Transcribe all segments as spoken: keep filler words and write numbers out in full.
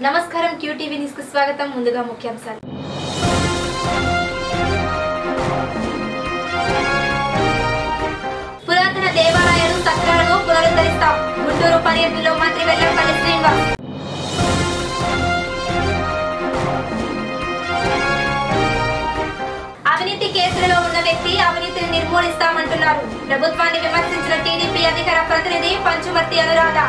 నమస్కారం QTV news కు స్వాగతం. ముందుగా ముఖ్యాంశాలు. పురాతన దేవాలయాలు సత్రాలను పునరుద్ధరిస్తాం. గుంటూరు పర్యటనలో మంత్రి వెల్లంపల్లి శ్రీనివాస్. అవినీతి కేసులలో ఉన్న వ్యక్తి అవినీతిని నిర్మూలిస్తామంటున్నారు. ప్రభుత్వాన్ని విమర్శించిన టీడీపీ అధికార ప్రతినిధి పంచుమర్తి అనురాధ.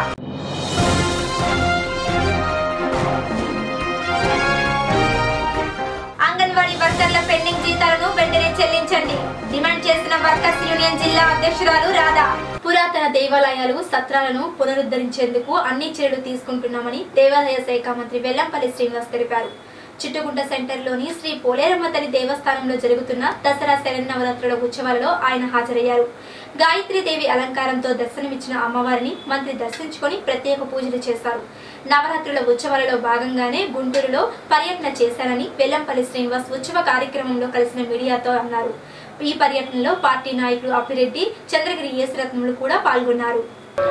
అంగన్వాడీ వర్కర్ల పెండింగ్ జీతాలను వెంటనే చెల్లించండి డిమాండ్ చేసిన వర్కర్స్ యూనియన్ జిల్లా అధ్యక్షురాలు రాధా. పురాతన దేవాలయాలు సత్రాలను పునరుద్ధరించేందుకు అన్ని చర్యలు తీసుకుంటున్నామని దేవాదాయ శాఖ మంత్రి వెల్లంపల్లి శ్రీనివాస్ తెలిపారు. చిట్టుగుంట సెంటర్లోని శ్రీ పోలేరమ్మ తల్లి దేవస్థానంలో జరుగుతున్న దసరా శరన్నవరాత్రుల ఉత్సవాలలో ఆయన హాజరయ్యారు. గాయత్రీదేవి అలంకారంతో దర్శనమిచ్చిన అమ్మవారిని మంత్రి దర్శించుకొని ప్రత్యేక పూజలు చేశారు. నవరాత్రుల ఉత్సవాలలో భాగంగానే గుంటూరులో పర్యటన చేశారని వెల్లంపల్లి శ్రీనివాస్ ఉత్సవ కార్యక్రమంలో కలిసిన మీడియాతో అన్నారు. ఈ పర్యటనలో పార్టీ నాయకులు అప్పిరెడ్డి, చంద్రగిరి యేసరత్నములు కూడా పాల్గొన్నారు.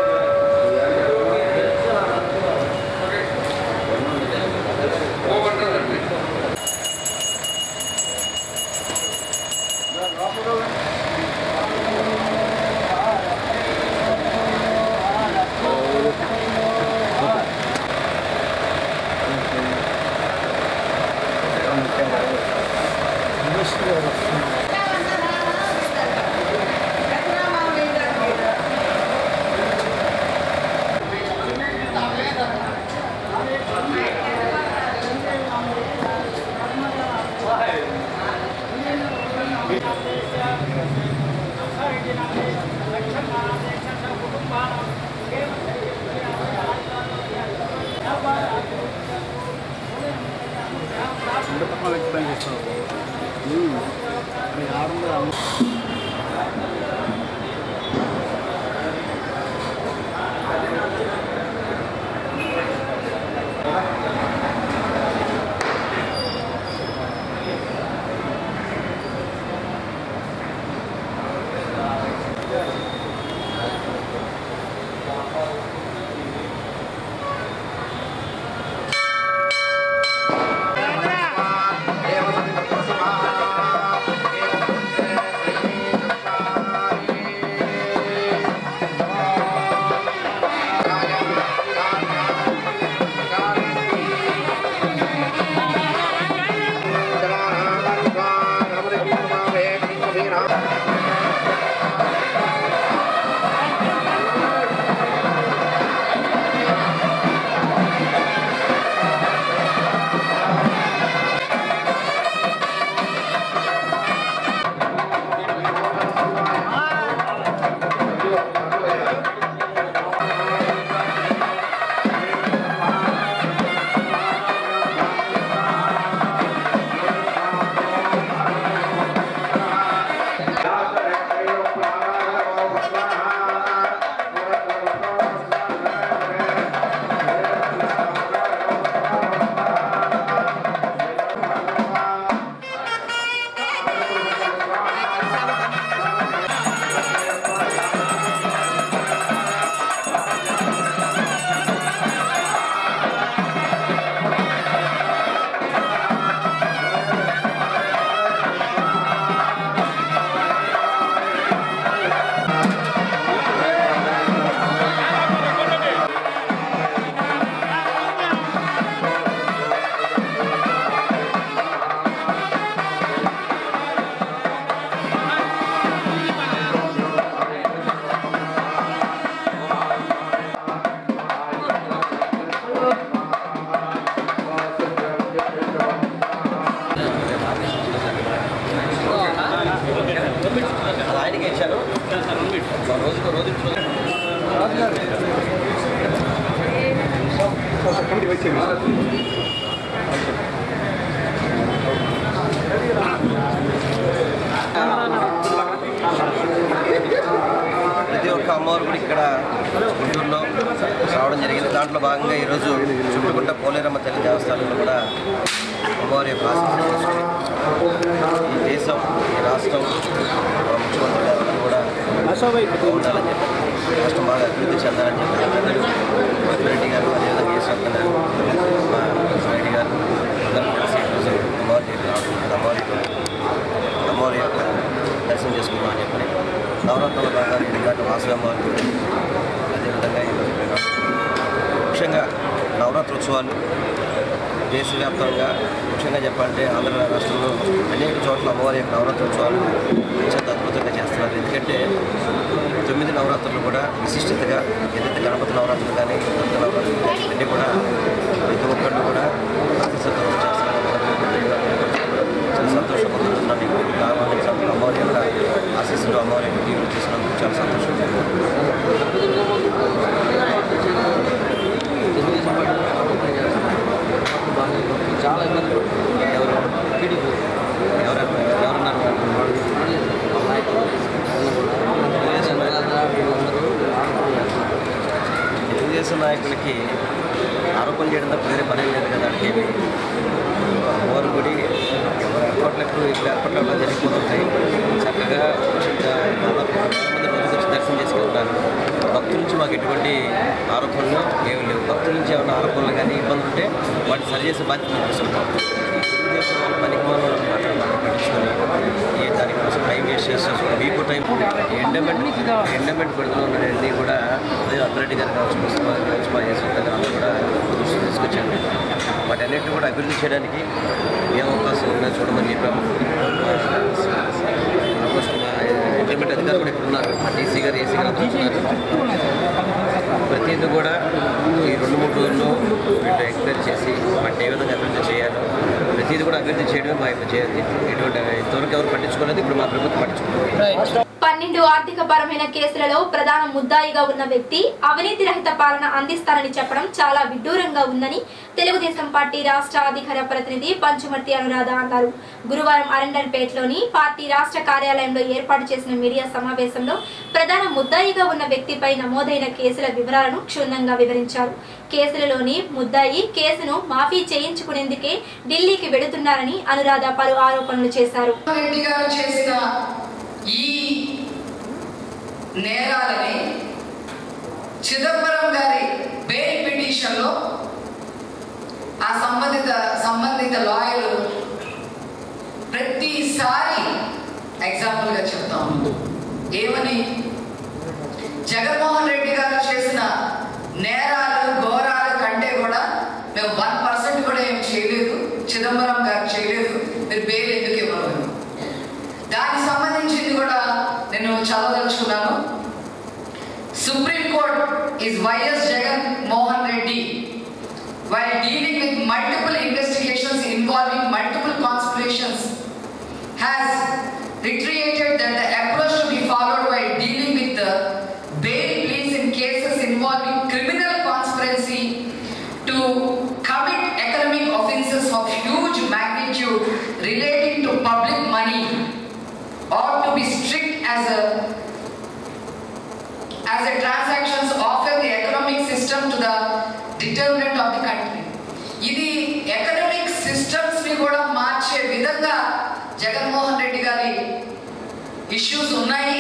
ప్రతి ఒక్క అమ్మవారు కూడా ఇక్కడ గుంటూరులో రావడం జరిగింది. దాంట్లో భాగంగా ఈరోజు చుట్టుకుంట పోలేరమ్మ తల్లి దేవస్థానంలో కూడా అమ్మవారి యొక్క ఆశీస్సులు తీసుకుని ఈ దేశం, ఈ రాష్ట్రం, ముఖ్యమంత్రి గారు కూడా బాగుండాలని చెప్పి, రాష్ట్రం బాగా అభివృద్ధి చెందాలని చెప్పి పెద్దలు రెడ్డి గారు, అదేవిధంగా ఈశ్వర్ గారు, మా వాసవి అమ్మవారి గుడి, అదేవిధంగా ఈరోజు ముఖ్యంగా నవరాత్రోత్సవాలు దేశవ్యాప్తంగా ముఖ్యంగా చెప్పాలంటే ఆంధ్ర రాష్ట్రంలో అనేక చోట్ల అమ్మవారి యొక్క నవరాత్రోత్సవాలు చాలా అద్భుతంగా చేస్తున్నారు. ఎందుకంటే తొమ్మిది నవరాత్రులు కూడా విశిష్టతగా ఏదైతే గణపతి నవరాత్రులు కానీ కొత్త నవరాత్రులు కానీ ఇవన్నీ కూడా ప్రతి ఒక్కళ్ళు కూడా భక్తి శ్రద్ధలతో చేస్తున్నారు. చాలా సంతోషంగా ఉంటున్నాను. ఇప్పుడు కావాలని అమ్మవారి యొక్క ఆశీస్సులు అమ్మవారి యొక్క దీవులు చేసినందుకు చాలా సంతోషంగా చాలా ఇబ్బంది ఎవరు ఎవరు ఎవరున్నారు తెలుగుదేశం నాయకులకి ఆరోపణ చేయడం తప్ప వేరే పని లేదు కదా. దానికి అమ్మవారి గుడి ఏర్పాట్లకు ఇక్కడ ఏర్పాట్లు జరిగిపోతుంటాయి. చక్కగా దాదాపు మంది రోజు వచ్చి దర్శనం చేసుకుంటారు. భక్తుల నుంచి మాకు ఎటువంటి ఆరోపణలు ఏమి లేవు. భక్తుల నుంచి ఏమైనా ఆరోపణలు కానీ ఇబ్బందులు ఉంటే వాటిని సరిచేసే బాధ్యత తీసుకుంటాం. తెలుగుదేశం వాళ్ళు పనికి వాళ్ళు మాట్లాడాలి పట్టించుకొని ఏ దానికోసం టైం వేస్ట్ చేసేసుకుని మీకు టైం ఎండమెంట్ ఎండమెంట్ పెడుతూ ఉన్నది కూడా అదే అథారిటీ గారు కావచ్చు, మున్సిపల్ కావచ్చు, మా ఎస్ఎల్ గారు అందరూ కూడా దృష్టి తీసుకొచ్చాను. వాటి అన్నింటినీ కూడా అభివృద్ధి చేయడానికి ఏ అవకాశం ఉందో చూడమని చెప్పాము. ఆల్మోస్ట్ మా ఇంటర్మీడియట్ అధికారులు కూడా ఇక్కడ ఉన్నారు. డీసీ గారు, ఏసీ గారు ఉన్నారు. ప్రతిదీ కూడా ఈ రెండు మూడు రోజుల్లో వీళ్ళు ఎంక్వైరీ చేసి వాటిని ఏ విధంగా అభివృద్ధి చేయాలో ప్రతిదీ కూడా అభివృద్ధి చేయడమే మా యొక్క చేయాలి. ఎటువంటి ఇంతవరకు ఎవరు పట్టించుకోలేదు, ఇప్పుడు మా ప్రభుత్వం పట్టించుకోలేదు. పన్నెండు ఆర్థిక పరమైన కేసులలో ప్రధాన ముద్దాయిగా ఉన్న వ్యక్తి అవినీతి రహిత పాలన అందిస్తారని చెప్పడం చాలా విడ్డూరంగా ఉందని తెలుగుదేశం పార్టీ రాష్ట్ర అధికార ప్రతినిధి పంచుమర్తి అనురాధ అన్నారు. గురువారం అరండల్పేటలోని పార్టీ రాష్ట్ర కార్యాలయంలో ఏర్పాటు చేసిన మీడియా సమావేశంలో ప్రధాన ముద్దాయిగా ఉన్న వ్యక్తిపై నమోదైన కేసుల వివరాలను క్షుణ్ణంగా వివరించారు. కేసులలోని ముద్దాయి కేసును మాఫీ చేయించుకునేందుకే ఢిల్లీకి వెళుతున్నారని అనురాధ పలు ఆరోపణలు చేశారు. ఈ నేరాలని చిదంబరం గారి బెయిల్ పిటిషన్లో ఆ సంబంధిత సంబంధిత లాయర్లు ప్రతిసారి ఎగ్జాంపుల్గా చెప్తాం. ఏమని? జగన్మోహన్ రెడ్డి గారు చేసిన నేరాలు ఘోరాల కంటే కూడా మేము వన్ పర్సెంట్ కూడా ఏం చేయలేదు, చిదంబరం గారు చేయలేదు, మీరు బెయిల్ ఎందుకు ఇవ్వరు? దానికి సంబంధించింది కూడా నేను చదవదలుచుకున్నాను. Supreme court is Y S Jagan Mohan Reddy while dealing with multiple investigations involving multiple conspirations has reiterated that the approach to be followed while dealing with the bail pleas in cases involving criminal conspiracy to commit economic offences of huge magnitude relating to public money ought to be strict as a as a transactions offer the economic system to the determinant of the country. ఇది economic systems ని కూడా మార్చే విధంగా జగన్మోహన్ రెడ్డి గారి issues ఉన్నాయి.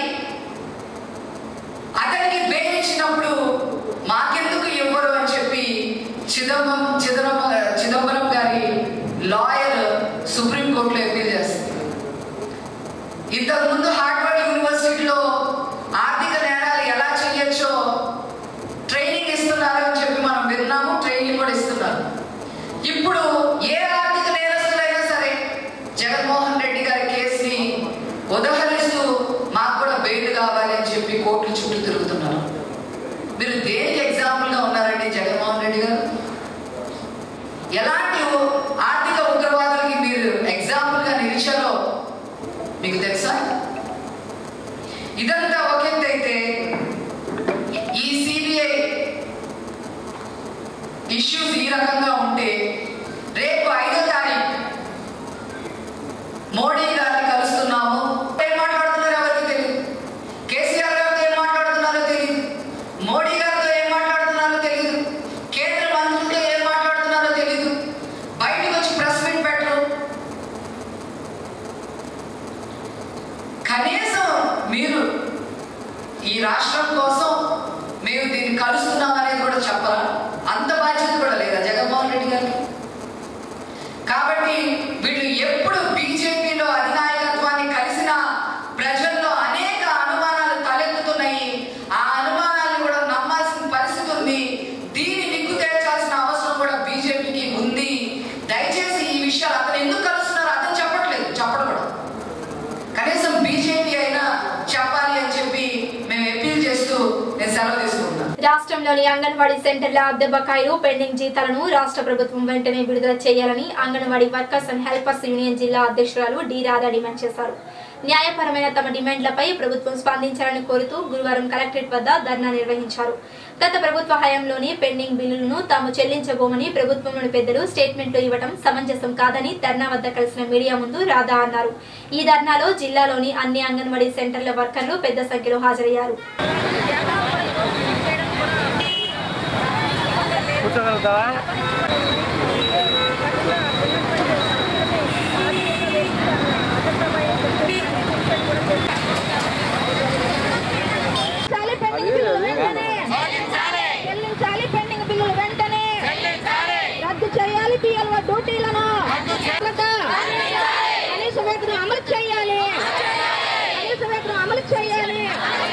అతనికి bail ఇచ్చినప్పుడు మాకెందుకు ఇవ్వరు అని చెప్పి చిదంబరం చిదంబరం చిదంబరం గారి లాయర్ సుప్రీంకోర్టులో అప్పీల్ చేస్తారు. ఇంతకుముందు హార్వర్డ్ యూనివర్సిటీలో ఆర్థిక నేరాలు ఎలా చేయొచ్చో ట్రైనింగ్ ఇస్తున్నారు అని చెప్పి మనం విన్నాము. ట్రైనింగ్ కూడా ఇస్తున్నారు. ఇప్పుడు ఏ ఆర్థిక నేరస్తులైనా సరే జగన్మోహన్ రెడ్డి గారి కేసుని ఉదహరిస్తూ మాకు కూడా బెయిల్ కావాలి అని చెప్పి కోర్టుల చుట్టూ తిరుగుతున్నారు. మీరు దేనికి ఎగ్జాంపుల్గా ఉన్నారండి జగన్మోహన్ రెడ్డి గారు? ఎలాంటి ఆర్థిక ఉగ్రవాదులకి మీరు ఎగ్జాంపుల్గా నిలిచారో మీకు తెలుసా? ఇదంతా ఒక ఎత్తు అయితే ఈ సిబిఐ ఇష్యూస్ ఈ రకంగా ఉంటే రేపు ఐదో తారీఖు మోడీ గారిని కలుస్తున్నాము. ఏం మాట్లాడుతున్నారో ఎవరికి తెలియదు. కేసీఆర్ గారితో ఏం మాట్లాడుతున్నారో తెలియదు. మోడీ గారితో ఏం మాట్లాడుతున్నారో తెలియదు. కేంద్ర మంత్రులతో ఏం మాట్లాడుతున్నారో తెలియదు. బయటకు వచ్చి ప్రెస్ మీట్ పెట్టరు. కనీసం మీరు ఈ రాష్ట్రం కోసం మేము దీన్ని కలుస్తున్నాం అనేది కూడా చెప్పరా? అంత బాధ్యత కూడా లేదా జగన్మోహన్ రెడ్డి గారికి? జిల్లాలోని అంగన్వాడీ సెంటర్ల అద్దె బకాయిలు పెండింగ్ జీతాలను రాష్ట్ర ప్రభుత్వం వెంటనే విడుదల చేయాలని anganwadi workers and helpers union జిల్లా అధ్యక్షురాలు డి రాధా డిమాండ్ చేశారు. న్యాయపరమైన తమ డిమాండ్లపై ప్రభుత్వం స్పందించాలని కోరుతూ గురువారం కలెక్టరేట్ వద్ద ధర్నా నిర్వహించారు. గత ప్రభుత్వ హయాంలోని పెండింగ్ బిల్లులను తాము చెల్లించబోమని ప్రభుత్వంలోని పెద్దలు స్టేట్మెంట్లు ఇవ్వడం సమంజసం కాదని ధర్నా వద్ద కలిసిన మీడియా ముందు రాధా అన్నారు. ఈ ధర్నాలో జిల్లాలోని అన్ని అంగన్వాడీ సెంటర్ల వర్కర్లు పెద్ద సంఖ్యలో హాజరయ్యారు. రద్దు చేయాలి పిఎల్ఓ డ్యూటీలను కనీస వేతనం అమలు చేయాలి కనీస వేతనం అమలు చేయాలి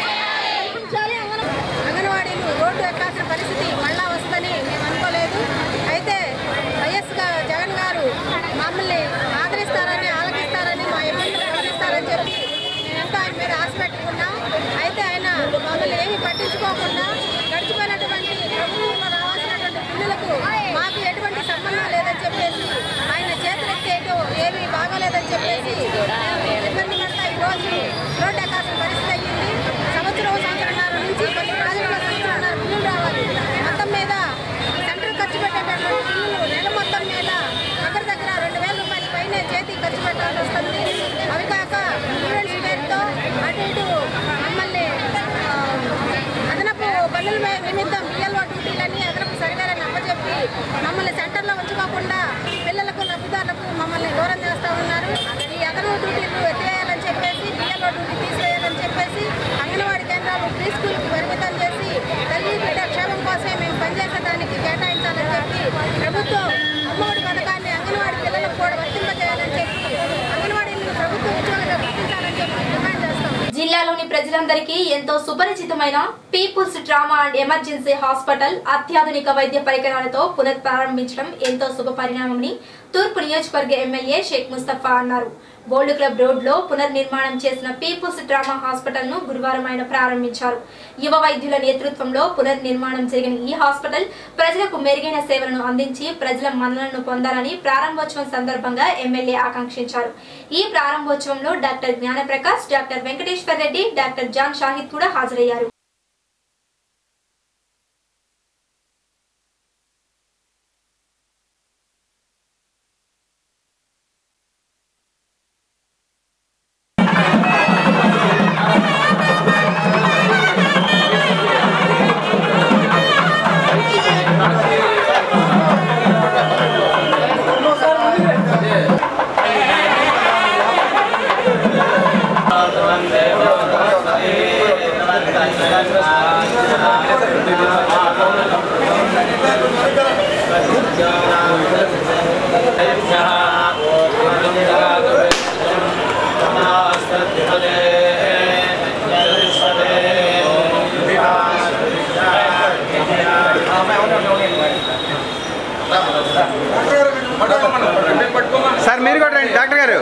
అంగన్వాడీలు రోడ్డు ఎక్కాల్సిన పరిస్థితి మళ్ళా వస్తుందని మేము అనుకోలేదు. అయితే వైఎస్ జగన్ గారు మమ్మల్ని ఆదరిస్తారని ఆలకిస్తారని మా ఇబ్బందులు ఆదరిస్తారని చెప్పి మేమెంతో ఆయన మీద ఆశ పెట్టుకున్నాం. అయితే ఆయన మమ్మల్ని ఏమీ పట్టించుకోకుండా గడిచిపోయినటువంటి ప్రభుత్వంలో రావాల్సినటువంటి బిల్లులకు మాకు ఎటువంటి సంబంధం లేదని చెప్పేసి ఆయన చేతులెత్తేటో ఏమీ బాగోలేదని చెప్పేసి ఇబ్బంది పడతా ఈరోజు రోడ్డు ఎక్కాల్సిన పరిస్థితి అయ్యింది. సంవత్సరం సంవత్సరంన్నర నుంచి కొన్ని ప్రాజెక్టుల సంవత్సరంన్నర బిల్లులు రావాలి. మొత్తం మీద సెంటర్ ఖర్చు పెట్టేటటువంటి బిల్లులు నెల మొత్తం మీద దగ్గర దగ్గర రెండు వేల రూపాయల పైనే చేతికి ఖర్చు పెట్టాల్సి వస్తుంది. అవి కాక స్టూడెంట్స్ పేరుతో అటు ఇటు మమ్మల్ని అదనపు పనుల నిమిత్తం బిఎల్ఓ డ్యూటీలని అదనపు సర్వేలని అప్పచెప్పి మమ్మల్ని సెంటర్లో ఉంచుకోకుండా పిల్లలకు లబ్ధిదారులకు మమ్మల్ని దూరం చేస్తూ ఉన్నారు. ఈ అదనపు డ్యూటీలు ఎత్తేయాలని చెప్పేసి బిఎల్ఓ డ్యూటీ తీసివేయాలని చెప్పేసి అంగన్వాడీ కేంద్రాలు ప్రీ స్కూల్కి పరిమితం చేసి తల్లి బిడ్డ క్షేమం కోసమే మేము పనిచేసేదానికి కేటాయించాలని చెప్పి ప్రభుత్వం అమ్మఒడి పథకాన్ని అంగన్వాడీ పిల్లలకు కూడా వర్తింపజేయాలని చెప్పి అంగన్వాడీలను ప్రభుత్వ ఉద్యోగులుగా గుర్తించాలని చెప్పి డిమాండ్ చేస్తాం. జిల్లాలోని ప్రజలందరికీ ఎంతో సుపరిచితమైన People's Trauma and Emergency Hospital అత్యాధునిక వైద్య పరికరాలతో పునఃప్రారంభించడం ఎంతో శుభ పరిణామమని తూర్పు నియోజకవర్గ ఎమ్మెల్యే షేక్ ముస్తఫా అన్నారు. గోల్డ్ క్లబ్ రోడ్ లో పునర్నిర్మాణం చేసిన పీపుల్స్ ట్రామా హాస్పిటల్ ను గురువారం ఆయన ప్రారంభించారు. యువ వైద్యుల నేతృత్వంలో పునర్నిర్మాణం జరిగిన ఈ హాస్పిటల్ ప్రజలకు మెరుగైన సేవలను అందించి ప్రజల మన్ననలను పొందాలని ప్రారంభోత్సవం సందర్భంగా ఎమ్మెల్యే ఆకాంక్షించారు. ఈ ప్రారంభోత్సవంలో doctor Gnanaprakash, doctor Venkateshwar Reddy, doctor John Shahid కూడా హాజరయ్యారు. సార్ మీరు కూడా రండి డాక్టర్ గారు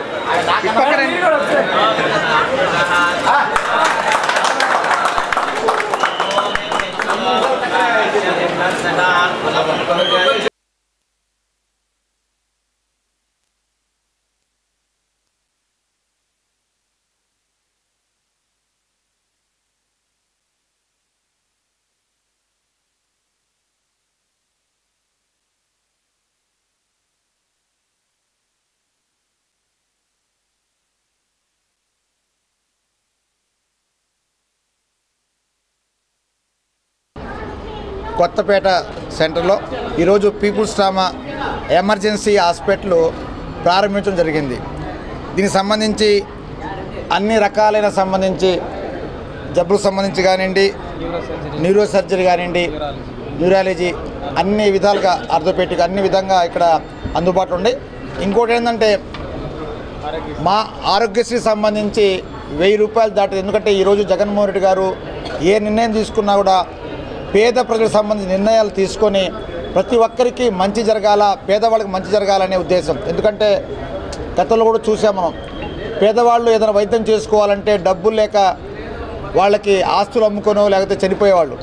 కొత్తపేట సెంటర్లో ఈరోజు పీపుల్స్ ట్రామా ఎమర్జెన్సీ హాస్పిటల్ ప్రారంభించడం జరిగింది. దీనికి సంబంధించి అన్ని రకాలైన సంబంధించి జబ్బులకు సంబంధించి కానివ్వండి, న్యూరో సర్జరీ కానివ్వండి, న్యూరాలజీ అన్ని విధాలుగా ఆర్థోపెడిక్ అన్ని విధంగా ఇక్కడ అందుబాటులో ఉన్నాయి. ఇంకోటి ఏంటంటే మా ఆరోగ్యశ్రీ సంబంధించి వెయ్యి రూపాయలు దాటి, ఎందుకంటే ఈరోజు జగన్మోహన్ రెడ్డి గారు ఏ నిర్ణయం తీసుకున్నా కూడా పేద ప్రజలకు సంబంధించిన నిర్ణయాలు తీసుకొని ప్రతి ఒక్కరికి మంచి జరగాల, పేదవాళ్ళకి మంచి జరగాలనే ఉద్దేశం. ఎందుకంటే గతంలో కూడా చూసాం మనం, పేదవాళ్ళు ఏదైనా వైద్యం చేసుకోవాలంటే డబ్బులు లేక వాళ్ళకి ఆస్తులు అమ్ముకోనో లేకపోతే చనిపోయేవాళ్ళు.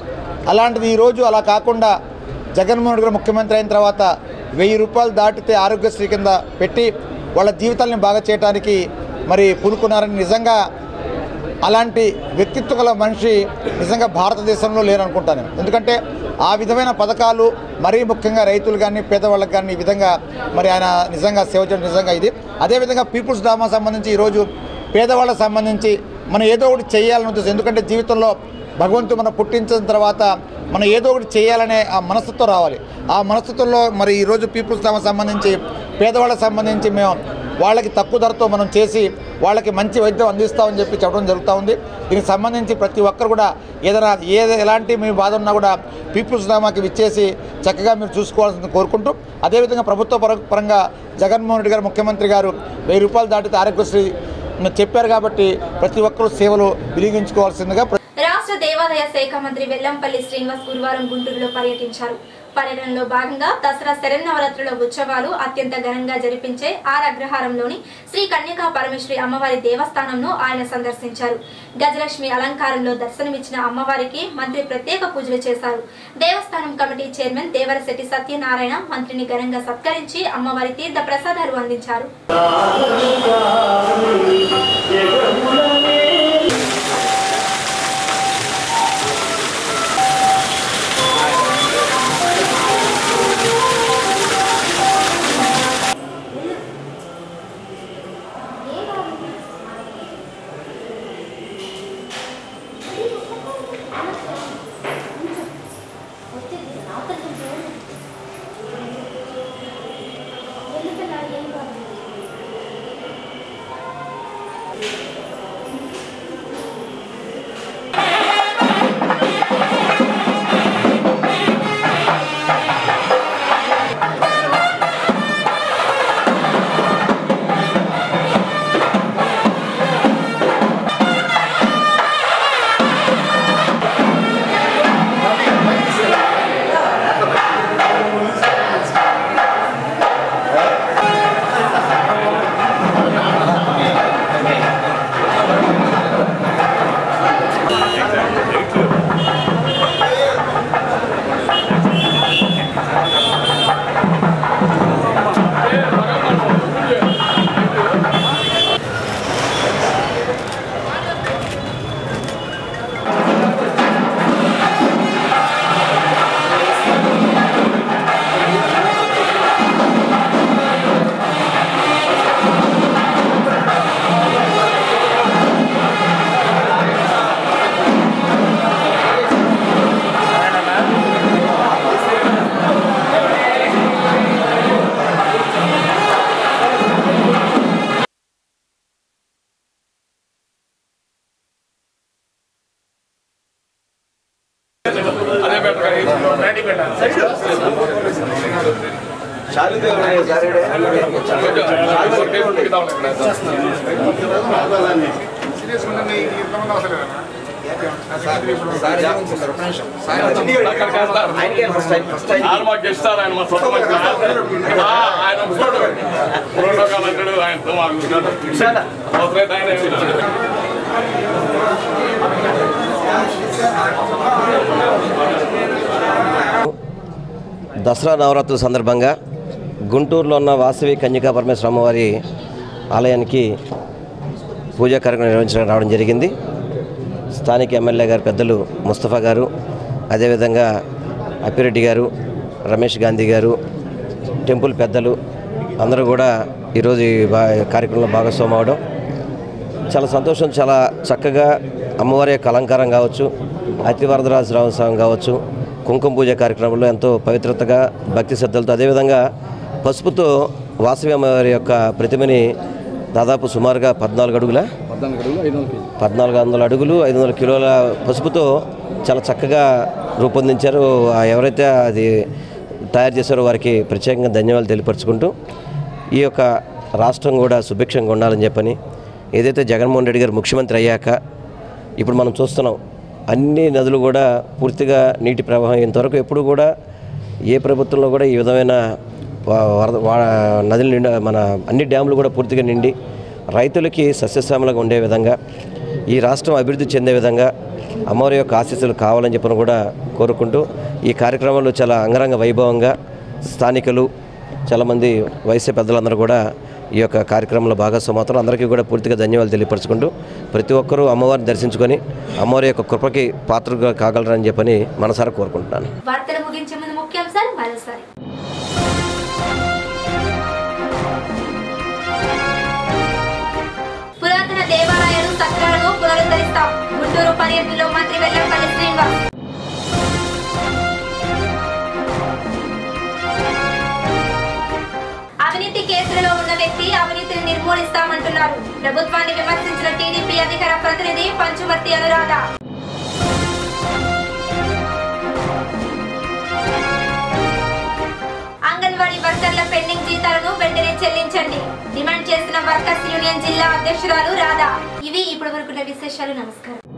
అలాంటిది ఈరోజు అలా కాకుండా జగన్మోహన్ రెడ్డి గారు ముఖ్యమంత్రి అయిన తర్వాత వెయ్యి రూపాయలు దాటితే ఆరోగ్యశ్రీ కింద పెట్టి వాళ్ళ జీవితాలని బాగా చేయడానికి మరి పూనుకున్నారని నిజంగా అలాంటి వ్యక్తిత్వ గల మనిషి నిజంగా భారతదేశంలో లేరనుకుంటాను. ఎందుకంటే ఆ విధమైన పథకాలు మరీ ముఖ్యంగా రైతులు కానీ పేదవాళ్ళకి కానీ ఈ విధంగా మరి ఆయన నిజంగా సేవ చేయడం నిజంగా ఇది. అదేవిధంగా పీపుల్స్ డ్రామా సంబంధించి ఈరోజు పేదవాళ్ళకు సంబంధించి మనం ఏదో ఒకటి చేయాలని ఉద్దేశం. ఎందుకంటే జీవితంలో భగవంతుడు మనం పుట్టించిన తర్వాత మనం ఏదో ఒకటి చేయాలనే ఆ మనస్తత్వం రావాలి. ఆ మనస్తత్వంలో మరి ఈరోజు పీపుల్స్ డ్రామా సంబంధించి పేదవాళ్ళకి సంబంధించి మేము వాళ్ళకి తక్కువ ధరతో మనం చేసి వాళ్ళకి మంచి వైద్యం అందిస్తామని చెప్పి చెప్పడం జరుగుతూ ఉంది. దీనికి సంబంధించి ప్రతి ఒక్కరు కూడా ఏదైనా ఏ ఎలాంటి మీ బాధ ఉన్నా కూడా పీపుల్స్ డ్రామాకి విచ్చేసి చక్కగా మీరు చూసుకోవాల్సింది కోరుకుంటూ, అదేవిధంగా ప్రభుత్వ పరంగా జగన్మోహన్ రెడ్డి గారు ముఖ్యమంత్రి గారు వెయ్యి రూపాయలు దాటితే ఆరోగ్యశ్రీ చెప్పారు కాబట్టి ప్రతి ఒక్కరూ సేవలు వినియోగించుకోవాల్సిందిగా. రాష్ట్ర దేవాదాయ శాఖ మంత్రి వెల్లంపల్లి శ్రీనివాస్ గురువారం గుంటూరులో పర్యటించారు. పర్యటనలో భాగంగా దసరా శరన్నవరాత్రుల ఉత్సవాలు అత్యంత ఘనంగా జరిపించే ఆర్ అగ్రహారంలోని శ్రీ కన్యకా పరమేశ్వరి అమ్మవారి దేవస్థానంను ఆయన సందర్శించారు. గజలక్ష్మి అలంకారంలో దర్శనమిచ్చిన అమ్మవారికి మంత్రి ప్రత్యేక పూజలు చేశారు. దేవస్థానం కమిటీ చైర్మన్ దేవరశెట్టి సత్యనారాయణ మంత్రిని ఘనంగా సత్కరించి అమ్మవారి తీర్థ ప్రసాదాలు అందించారు. దసరా నవరాత్రుల సందర్భంగా గుంటూరులో ఉన్న వాసవి కన్యకా పరమేశ్వరి అమ్మవారి ఆలయానికి పూజా కార్యక్రమం నిర్వహించడానికి రావడం జరిగింది. స్థానిక ఎమ్మెల్యే గారు పెద్దలు ముస్తఫా గారు, అదేవిధంగా అప్పిరెడ్డి గారు, రమేష్ గాంధీ గారు, టెంపుల్ పెద్దలు అందరూ కూడా ఈరోజు ఈ కార్యక్రమంలో భాగస్వామి అవడం చాలా సంతోషం. చాలా చక్కగా అమ్మవారి యొక్క అలంకారం కావచ్చు, అతివరదరాజరావు స్వామి కావచ్చు, కుంకుమ పూజ కార్యక్రమంలో ఎంతో పవిత్రతగా భక్తి శ్రద్ధలతో, అదేవిధంగా పసుపుతో వాసవి అమ్మవారి యొక్క ప్రతిమని దాదాపు సుమారుగా పద్నాలుగు అడుగుల పద్నాలుగు వందల అడుగులు ఐదు వందల కిలోల పసుపుతో చాలా చక్కగా రూపొందించారు. ఎవరైతే అది తయారు చేశారో వారికి ప్రత్యేకంగా ధన్యవాదాలు తెలియపరుచుకుంటూ, ఈ యొక్క రాష్ట్రం కూడా సుభిక్షంగా ఉండాలని చెప్పని, ఏదైతే జగన్మోహన్ రెడ్డి గారు ముఖ్యమంత్రి అయ్యాక ఇప్పుడు మనం చూస్తున్నాం అన్ని నదులు కూడా పూర్తిగా నీటి ప్రవాహం ఇంతవరకు ఎప్పుడు కూడా ఏ ప్రభుత్వంలో కూడా ఈ విధమైన వరద నదులు నిండి మన అన్ని డ్యాములు కూడా పూర్తిగా నిండి రైతులకి సస్యశ్యామలంగా ఉండే విధంగా, ఈ రాష్ట్రం అభివృద్ధి చెందే విధంగా అమ్మవారి యొక్క ఆశీస్సులు కావాలని చెప్పని కూడా కోరుకుంటూ ఈ కార్యక్రమంలో చాలా అంగరంగ వైభవంగా స్థానికులు చాలామంది వయసు పెద్దలందరూ కూడా ఈ యొక్క కార్యక్రమంలో భాగస్వామ్యం అందరికీ కూడా పూర్తిగా ధన్యవాదాలు తెలియపరచుకుంటూ ప్రతి ఒక్కరూ అమ్మవారిని దర్శించుకొని అమ్మవారి యొక్క కృపకి పాత్రగా కాగలరని చెప్పని మనసారా కోరుకుంటున్నాను. వార్తలు ముగించే ముందు ముఖ్యాంశాలు మరోసారి. పురాతన దేవాలయాలు సత్రాలను పునరుద్ధరిస్తాం. గుంటూరు పర్యటనలో మంత్రి వెల్లంపల్లి శ్రీనివాస్. అవినీతి కేసులలో ఉన్న వ్యక్తి అవినీతిని నిర్మూలిస్తామంటున్నారు. ప్రభుత్వాన్ని విమర్శించిన టీడీపీ అధికార ప్రతినిధి పంచుమర్తి అనురాధ. అంగన్వాడీ వర్కర్ల పెండింగ్ జీతాలను వెంటనే చెల్లించండి. డిమాండ్ చేసిన వర్కర్స్ యూనియన్ జిల్లా అధ్యక్షురాలు రాధా. ఇవి ఇప్పటి వరకున్న విశేషాలు. నమస్కారం.